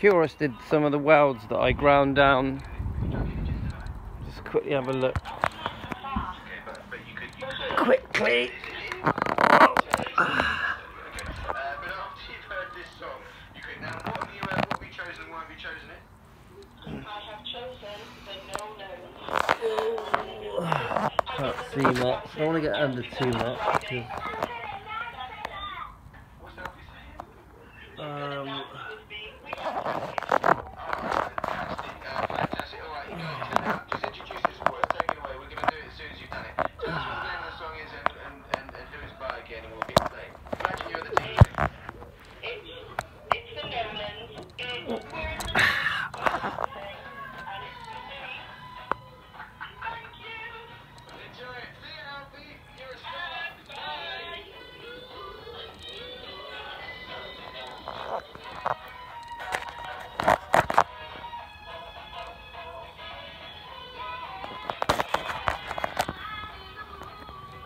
Curious did some of the welds that I ground down. Just quickly have a look. Quickly. Can't see much. I want to get under too much.